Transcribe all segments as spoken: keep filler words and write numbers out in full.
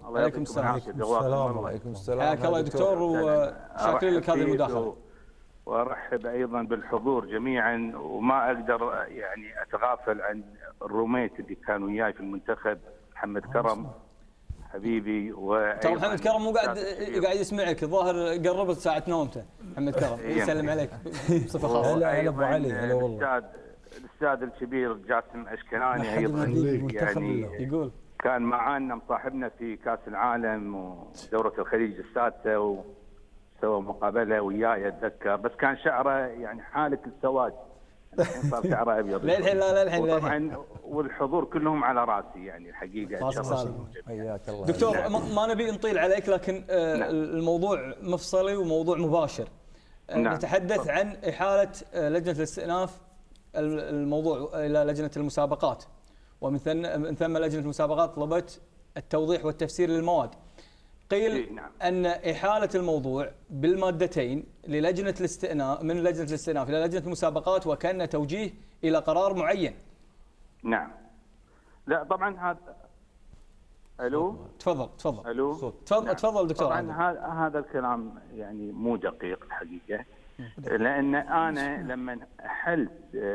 عليكم السلام. السلام عليكم السلام. حياك الله يا دكتور، وشاكرين لك هذه المداخله. وارحب ايضا بالحضور جميعا، وما اقدر يعني اتغافل عن الروميت اللي كانوا وياي في المنتخب، محمد كرم حبيبي. ترى محمد كرم مو قاعد قاعد يسمعك، الظاهر قربت ساعه نومته. محمد كرم يسلم عليك بصفه خاصه. هلا هلا ابو علي، هلا والله. الاستاذ الاستاذ الكبير جاسم اشكناني ايضا يعني يقول كان معانا مصاحبنا في كاس العالم ودوره الخليج السادسه، وسوى مقابله وياي اتذكر، بس كان شعره يعني حالك السواد، الحين صار شعره ابيض. للحين لا للحين طبعا والحضور كلهم على راسي يعني الحقيقه. حياك الله دكتور. ما نبي نطيل عليك، لكن الموضوع مفصلي وموضوع مباشر. نتحدث عن احاله لجنه الاستئناف الموضوع الى لجنه المسابقات، ومن ثم لجنه المسابقات طلبت التوضيح والتفسير للمواد. قيل نعم. ان احاله الموضوع بالمادتين للجنه الاستئناف من لجنه الاستئناف الى لجنه المسابقات وكان توجيه الى قرار معين. نعم. لا طبعا هذا الو تفضل تفضل الو تفضل نعم. تفضل دكتور. طبعا هذا هذا الكلام يعني مو دقيق الحقيقه، لان انا لما احلت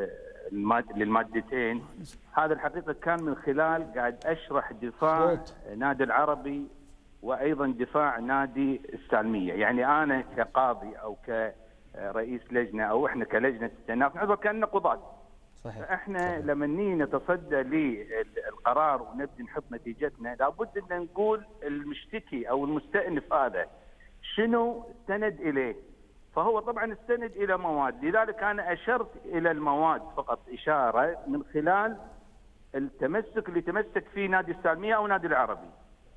للمادتين هذا الحقيقه كان من خلال قاعد اشرح دفاع نادي العربي وايضا دفاع نادي السالميه. يعني انا كقاضي او كرئيس لجنه او احنا كلجنه استئناف نعتبر كاننا قضاة. صحيح. احنا صحيح. لما نيجي نتصدى للقرار ونبدي نحط نتيجتنا لابد ان نقول المشتكي او المستأنف هذا شنو استند اليه. فهو طبعا استند الى مواد، لذلك انا اشرت الى المواد فقط اشاره من خلال التمسك اللي تمسك فيه نادي السالميه او نادي العربي.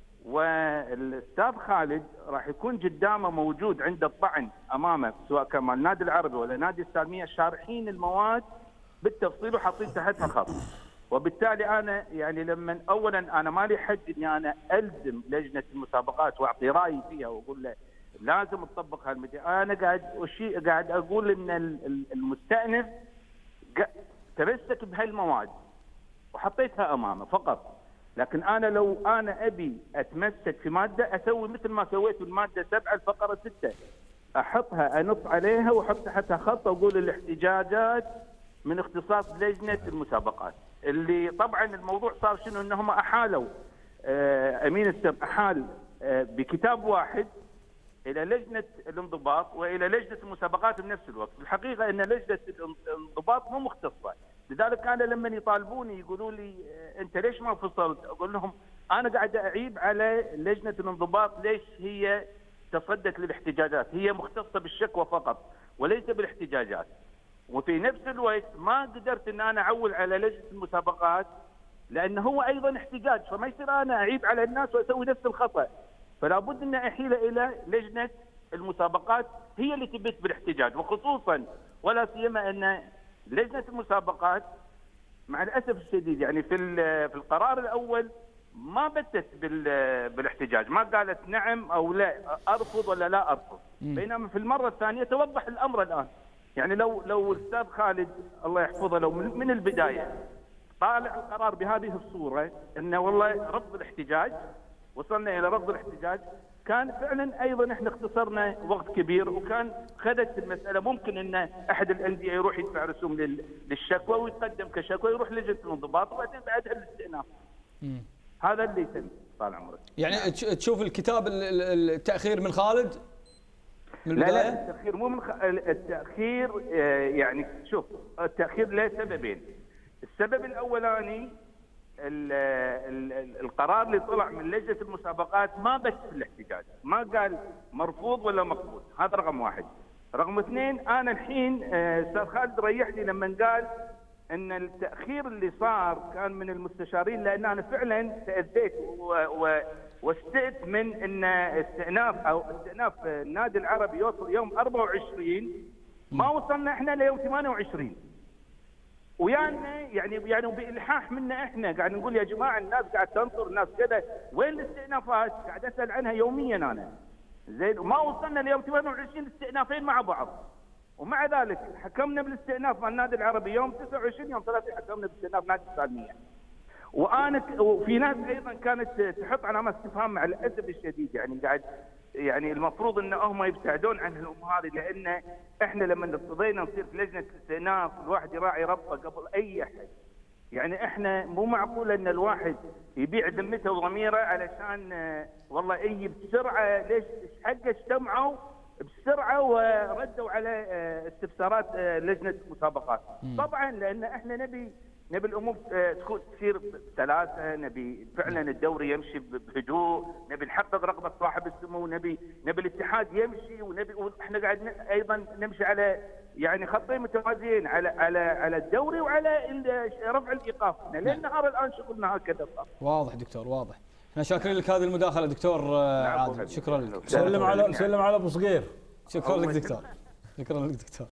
والاستاذ خالد راح يكون قدامه موجود عند الطعن امامه سواء كان مال النادي العربي ولا نادي السالميه شارحين المواد بالتفصيل وحاطين تحتها خط. وبالتالي انا يعني لما اولا انا مالي حد اني انا الزم لجنه المسابقات واعطي رايي فيها واقول له لازم تطبق هالمدى. انا قاعد وشي قاعد اقول ان المستأنف تمسك بهالمواد وحطيتها امامه فقط. لكن انا لو انا ابي اتمسك في ماده اسوي مثل ما سويت الماده سبعه الفقره سته، احطها انص عليها واحط تحتها خط واقول الاحتجاجات من اختصاص لجنه المسابقات. اللي طبعا الموضوع صار شنو انهم احالوا امين السر احال بكتاب واحد الى لجنه الانضباط والى لجنه المسابقات بنفس الوقت. الحقيقه ان لجنه الانضباط مو مختصه، لذلك انا لما يطالبوني يقولوا لي انت ليش ما فصلت؟ اقول لهم انا قاعد اعيب على لجنه الانضباط ليش هي تصدت للاحتجاجات، هي مختصه بالشكوى فقط وليس بالاحتجاجات. وفي نفس الوقت ما قدرت ان انا اعول على لجنه المسابقات لانه هو ايضا احتجاج، فما يصير انا اعيب على الناس واسوي نفس الخطا. فلا بد ان احيل الى لجنه المسابقات هي اللي تبت بالاحتجاج، وخصوصا ولا سيما ان لجنه المسابقات مع الاسف الشديد يعني في في القرار الاول ما بتت بالاحتجاج، ما قالت نعم او لا ارفض ولا لا ارفض، بينما في المره الثانيه توضح الامر الان. يعني لو لو الاستاذ خالد الله يحفظه لو من, من البدايه طالع القرار بهذه الصوره انه والله رفض الاحتجاج، وصلنا الى رفض الاحتجاج، كان فعلا ايضا احنا اختصرنا وقت كبير وكان خدت المساله. ممكن ان احد الانديه يروح يدفع رسوم للشكوى ويقدم كشكوى يروح لجنه الانضباط وبعدين بعدها الاستئناف. هذا اللي يتم طال عمرك. يعني نعم. تشوف الكتاب التاخير من خالد من لا لا التاخير مو من خ... التاخير يعني شوف التاخير له سببين. السبب الاولاني ال ال القرار اللي طلع من لجنه المسابقات ما بس الاحتجاج، ما قال مرفوض ولا مقبول، هذا رقم واحد. رقم اثنين انا الحين استاذ خالد ريحني لما قال ان التاخير اللي صار كان من المستشارين، لان انا فعلا تاذيت واستئت من ان استئناف او استئناف النادي العربي يوصل يوم أربعة وعشرين، ما وصلنا احنا ليوم ثمانية وعشرين. ويانا يعني يعني بالحاح منا احنا قاعد نقول يا جماعه الناس قاعد تنطر الناس كذا، وين الاستئنافات؟ قاعد اسال عنها يوميا انا. زين وما وصلنا ليوم ثمانية وعشرين استئنافين مع بعض. ومع ذلك حكمنا بالاستئناف مع النادي العربي يوم تسعة وعشرين، يوم ثلاثين حكمنا باستئناف نادي السالميه. وانا وفي ناس ايضا كانت تحط علامات استفهام مع الاسف الشديد، يعني قاعد يعني المفروض ان هم يبتعدون عن الامور هذه، لان احنا لما ارتضينا نصير في لجنه الاستئناف الواحد يراعي ربه قبل اي احد. يعني احنا مو معقول ان الواحد يبيع ذمته وضميره علشان والله اي بسرعه. ليش حقه اجتمعوا بسرعه وردوا على استفسارات لجنه المسابقات؟ طبعا لان احنا نبي نبي الامور تكون تصير بسلاسه، نبي فعلا الدوري يمشي بهدوء، نبي نحقق رغبه صاحب السمو، نبي نبي الاتحاد يمشي، ونبي احنا قاعد ايضا نمشي على يعني خطين متوازيين على على على الدوري وعلى رفع الايقاف، لان نهار الان شغلنا هكذا صار. واضح دكتور واضح. احنا شاكرين لك هذه المداخله دكتور عادل، شكرا لك. سلم على سلم على ابو صقير. شكرا لك دكتور. شكرا لك دكتور.